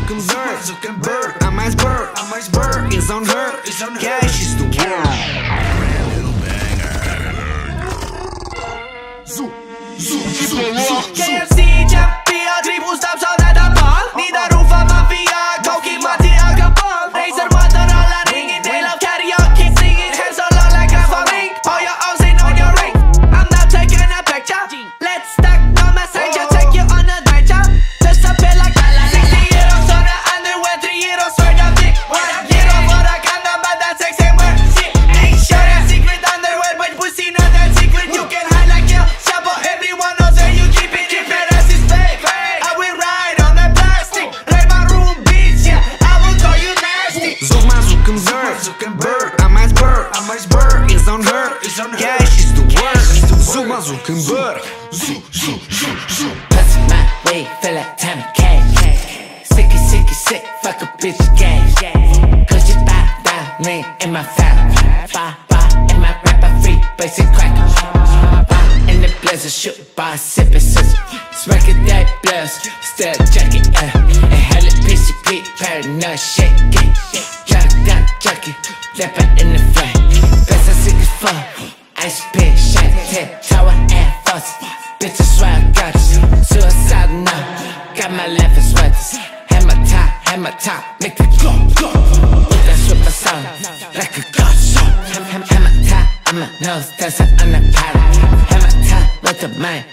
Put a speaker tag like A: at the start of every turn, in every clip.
A: Zuckerberg, I'm iceberg, is on her, yeah, she's the world.
B: KFC, Champion, Tribus, Tapson, Adapal, Nida, Rufa, Mafia, Koki, Mati, Agapal, Razer, Motorola, ringing, they love karaoke, singing, hands all on like a ring, all your O's in on your ring. I'm not taking a picture, let's stack the messenger, take you on a night job, just a bit like 60 euros on the underwear, 3 euros for the dick, 1 euro for the condom, but that's sexy word, shit, ain't sure that secret underwear, but pussy not that secret, you can hide like your shampoo, everyone knows that you keep it, if it is fake, I will ride on the plastic, like my room, bitch, yeah, I will call you nasty.
A: Zuckerberg, I'm iceberg, is on her, yeah, she's the worst. Zuckerberg.
B: Plus my way, feel like Tommy K. Sick, fuck a bitch gang. Cause you buy down, ring in my family. Buy in my rapper free, basic cracker. Buy in the blazer, shoot by sippin' scissor. Smack it that blast, still jacket, and hell it PCP, paranoid shake it. Jockey, leopard in the front. Best I sick as fuck. Ice pick, shake, tower, air force. Bitch, I swear I got you. Suicide now, got my laughing sweaters. Hammer top, make it go. Put that super sound, like a ghost show. Hammer top, I'm a nose, that's an underpilot. Hammer top, with the mind,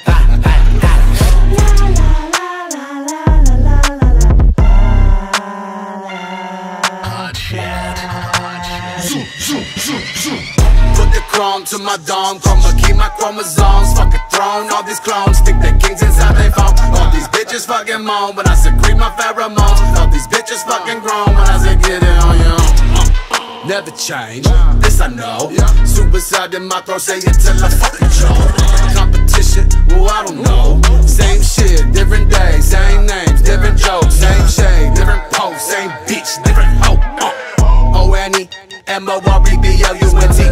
C: Put the chrome to my dome, chroma key my chromosomes. Fuck a throne, all these clones stick their kings inside their phone. All these bitches fucking moan when I secrete my pheromones. All these bitches fucking grown when I say get it on your own. Never change, this I know. Suicide in my throat, say it till I fucking choke. Competition, well I don't know. Same shit, different days, same names, different jokes, same shade, different posts, same bitch, different hoe. O-N-E M-O-R-B-B-L-U-N-T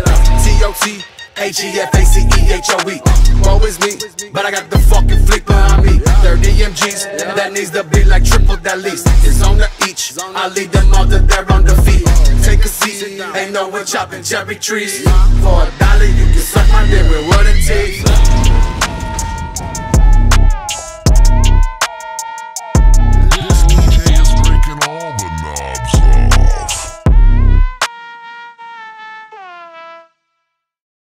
C: T-O-T-H-E-F-A-C-E-H-O-E. Woe is me, but I got the fucking fleet behind me. 30 MGs, that needs to be like triple that least. It's on the each, I lead them all to their own defeat. Take a seat, ain't no one chopping cherry trees. For $1 you can suck my dick with wooden teeth.